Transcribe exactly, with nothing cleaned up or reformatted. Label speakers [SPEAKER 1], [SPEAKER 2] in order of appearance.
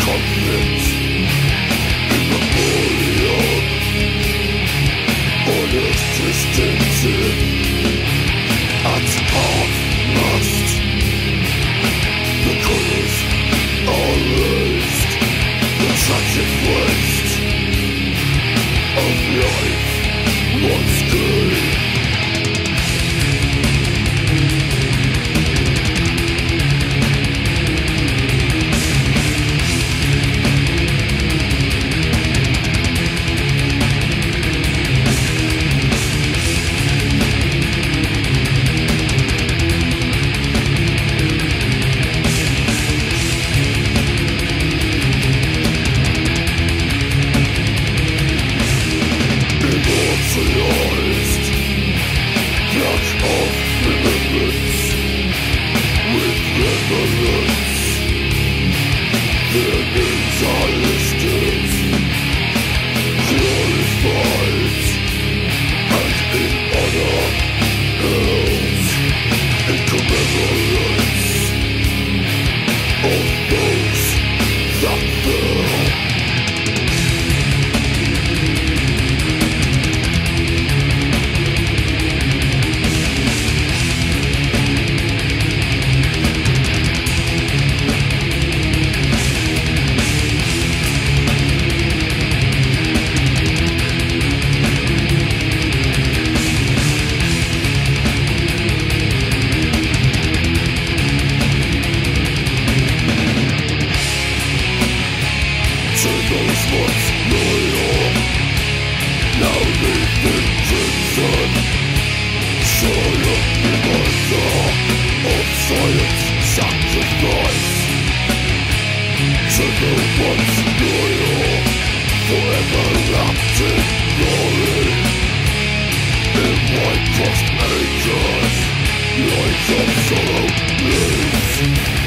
[SPEAKER 1] conflict, immemorial, honest distinctive, at half-mast. The colours are raised, the tragic waste of life once gay. Immortalized, lack of remembrance, with reverence. Their names are listed, glorified, and in honor held, in commemorates of those that fell. Those once loyal, now live in crimson. Soil reminder of science sacrifice. To the once loyal, forever wrapped in glory. In white crossed acres, lights of sorrow lives.